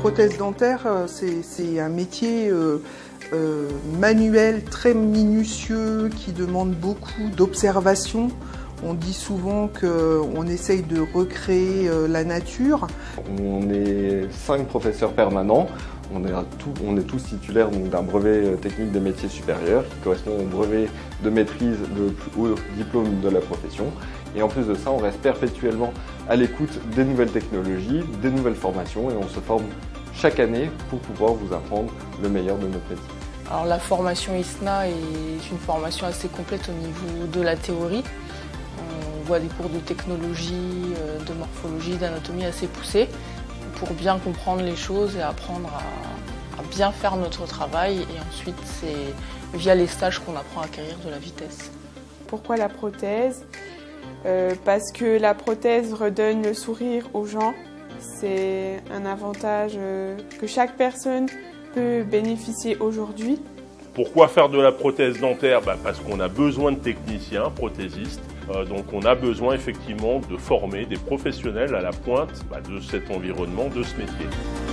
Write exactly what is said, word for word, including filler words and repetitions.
prothèse dentaire, c'est un métier euh, euh, manuel très minutieux qui demande beaucoup d'observation. On dit souvent qu'on essaye de recréer euh, la nature. On est cinq professeurs permanents. On est, tout, on est tous titulaires d'un brevet technique des métiers supérieurs qui correspond au brevet de maîtrise, le plus haut diplôme de la profession. Et en plus de ça, on reste perpétuellement à l'écoute des nouvelles technologies, des nouvelles formations et on se forme chaque année pour pouvoir vous apprendre le meilleur de notre métier. Alors la formation I S N A est une formation assez complète au niveau de la théorie. On voit des cours de technologie, de morphologie, d'anatomie assez poussés pour bien comprendre les choses et apprendre à, à bien faire notre travail. Et ensuite, c'est via les stages qu'on apprend à acquérir de la vitesse. Pourquoi la prothèse ? euh, Parce que la prothèse redonne le sourire aux gens. C'est un avantage euh, que chaque personne peut bénéficier aujourd'hui. Pourquoi faire de la prothèse dentaire? Bah parce qu'on a besoin de techniciens, prothésistes. Euh, donc on a besoin effectivement de former des professionnels à la pointe bah, de cet environnement, de ce métier.